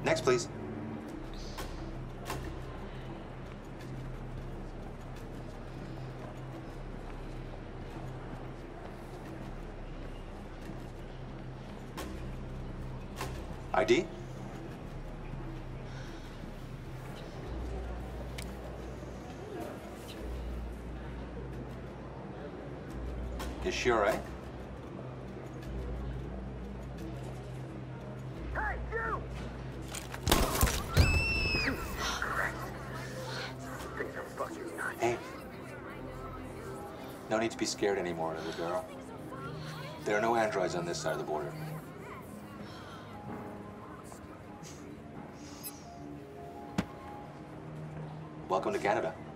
Next, please. ID? You sure, eh? Hey, you! Hey. No need to be scared anymore, little girl. There are no androids on this side of the border. Welcome to Canada.